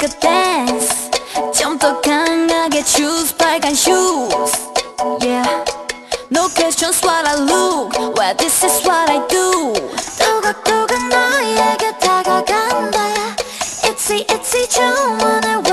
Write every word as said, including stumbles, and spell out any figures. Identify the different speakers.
Speaker 1: a dance. 좀 더 강하게 choose 빨간 shoes. Yeah, no questions what I look. Well, this is what I do. 또각또각 너에게 다가간다. Itsy itsy 주문을